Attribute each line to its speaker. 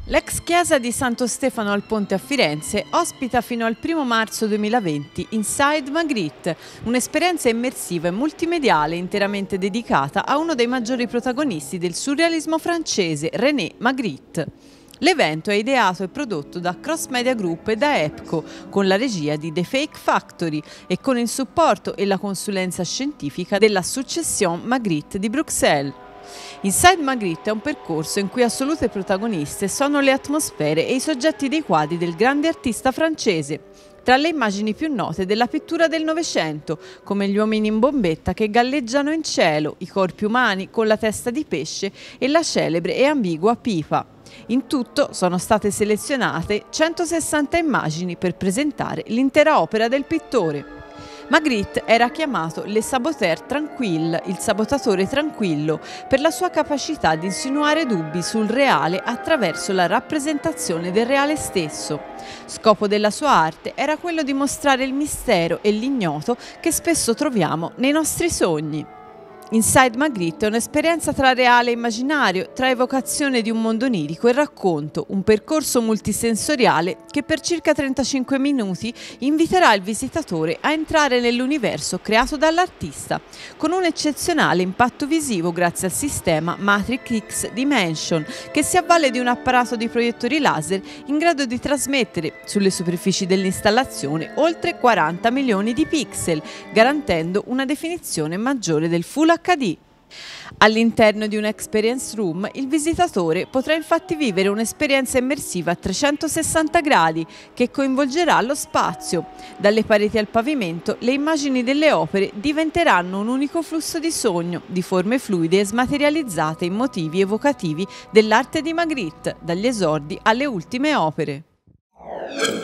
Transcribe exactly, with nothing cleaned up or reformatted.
Speaker 1: L'ex chiesa di Santo Stefano al Ponte a Firenze ospita fino al primo marzo duemilaventi Inside Magritte, un'esperienza immersiva e multimediale interamente dedicata a uno dei maggiori protagonisti del surrealismo francese, René Magritte. L'evento è ideato e prodotto da Cross Media Group e da EPCO, con la regia di The Fake Factory e con il supporto e la consulenza scientifica della Succession Magritte di Bruxelles. Inside Magritte è un percorso in cui assolute protagoniste sono le atmosfere e i soggetti dei quadri del grande artista francese, tra le immagini più note della pittura del Novecento, come gli uomini in bombetta che galleggiano in cielo, i corpi umani con la testa di pesce e la celebre e ambigua pipa. In tutto sono state selezionate centosessanta immagini per presentare l'intera opera del pittore. Magritte era chiamato Le Saboteur Tranquille, il sabotatore tranquillo, per la sua capacità di insinuare dubbi sul reale attraverso la rappresentazione del reale stesso. Scopo della sua arte era quello di mostrare il mistero e l'ignoto che spesso troviamo nei nostri sogni. Inside Magritte è un'esperienza tra reale e immaginario, tra evocazione di un mondo onirico e racconto, un percorso multisensoriale che per circa trentacinque minuti inviterà il visitatore a entrare nell'universo creato dall'artista, con un eccezionale impatto visivo grazie al sistema Matrix X Dimension, che si avvale di un apparato di proiettori laser in grado di trasmettere sulle superfici dell'installazione oltre quaranta milioni di pixel, garantendo una definizione maggiore del Full acca di. All'interno di un experience room il visitatore potrà infatti vivere un'esperienza immersiva a trecentosessanta gradi che coinvolgerà lo spazio. Dalle pareti al pavimento le immagini delle opere diventeranno un unico flusso di sogno, di forme fluide e smaterializzate in motivi evocativi dell'arte di Magritte, dagli esordi alle ultime opere.